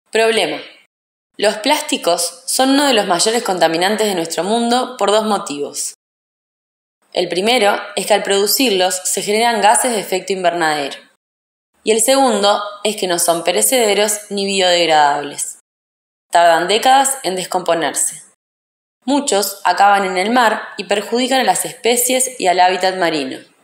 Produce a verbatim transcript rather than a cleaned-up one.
Problema. Los plásticos son uno de los mayores contaminantes de nuestro mundo por dos motivos. El primero es que al producirlos se generan gases de efecto invernadero. Y el segundo es que no son perecederos ni biodegradables. Tardan décadas en descomponerse. Muchos acaban en el mar y perjudican a las especies y al hábitat marino.